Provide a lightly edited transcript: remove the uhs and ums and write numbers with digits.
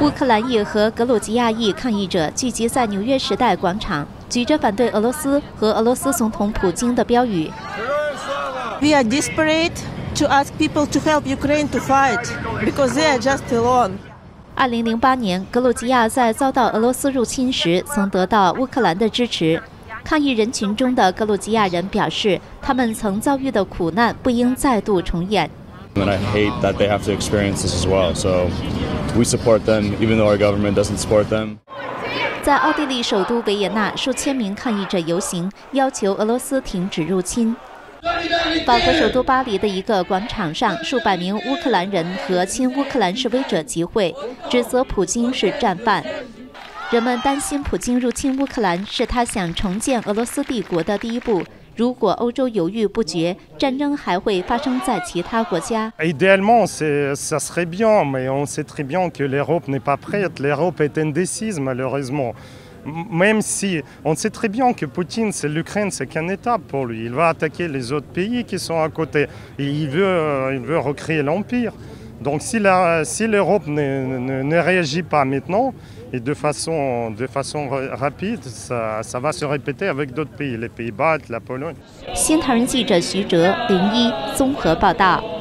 乌克兰裔和格鲁吉亚裔抗议者聚集在纽约时代广场，举着反对俄罗斯和俄罗斯总统普京的标语。 We are desperate to ask people to help Ukraine to fight because they are just alone. 2008年，格鲁吉亚在遭到俄罗斯入侵时，曾得到乌克兰的支持。抗议人群中的格鲁吉亚人表示，他们曾遭遇的苦难不应再度重演。 And I hate that they have to experience this as well. So we support them, even though our government doesn't support them. 在奥地利首都维也纳，数千名抗议者游行，要求俄罗斯停止入侵。法国首都巴黎的一个广场上，数百名乌克兰人和亲乌克兰示威者集会，指责普京是战犯。人们担心普京入侵乌克兰是他想重建俄罗斯帝国的第一步。如果欧洲犹豫不决，战争还会发生在其他国家。 Idéalement, ça serait bien, mais on sait très bien que l'Europe n'est pas prête. L'Europe est indécise, malheureusement. Même si on sait très bien que Poutine, c'est l'Ukraine, c'est qu'un État pour lui. Il va attaquer les autres pays qui sont à côté. Et il veut recréer l'Empire. Donc si l'Europe ne réagit pas maintenant, et de façon rapide, ça va se répéter avec d'autres pays, les Pays-Bas, la Pologne. 新唐人记者徐哲、01综合报道。